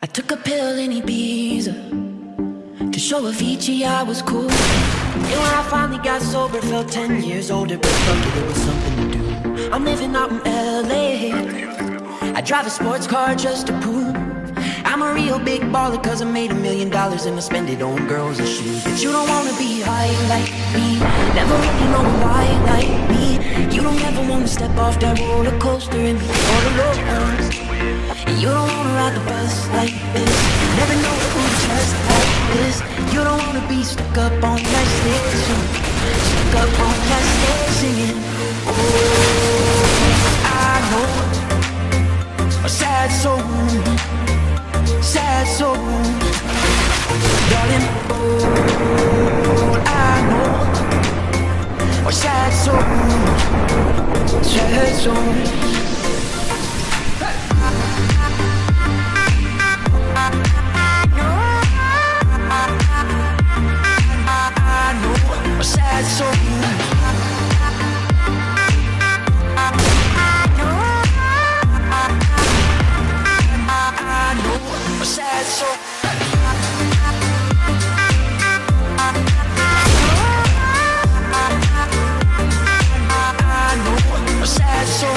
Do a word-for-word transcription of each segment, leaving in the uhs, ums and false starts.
took a pill in Ibiza to show Avicii I was cool. And when I finally got sober, felt ten years older, but fuck it, it was something to do. I'm living out in L A. I drive a sports car just to prove I'm a real big baller, cause I made a million dollars and I spend it on girls and shoes. But you don't wanna be high like me, never really know why like me. You don't ever wanna step off that roller coaster and be all alone. And you don't wanna ride the bus like this, never know who to trust like this. You don't wanna be stuck up on that stage, stuck up on that stage singing. Oh, I know a sad soul, sad soul, darling. Oh, I know a sad soul, sad soul. Sad soul, I know a sad soul. I know a sad soul.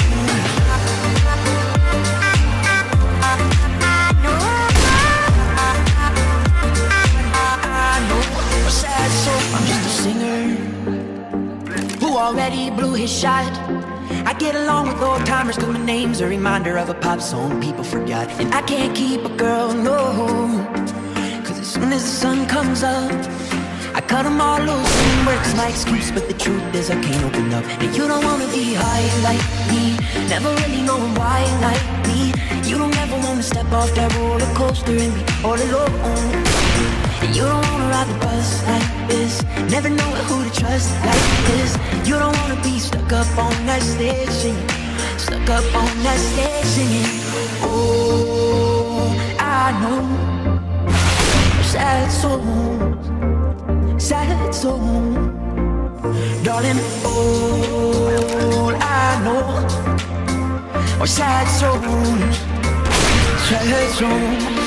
Already blew his shot. I get along with old timers cause my name's a reminder of a pop song people forgot. And I can't keep a girl, no, cause as soon as the sun comes up I cut them all loose and work's my excuse. But the truth is I can't open up. And you don't wanna be high like me, never really knowing why like me. You don't ever wanna step off that roller coaster and be all alone. And you don't wanna ride the bus like this, never know who to trust like this. You don't wanna be stuck up on that stage singing, stuck up on that stage singing. Oh, I know sad souls, sad souls, darling. Oh, I know sad souls, sad souls.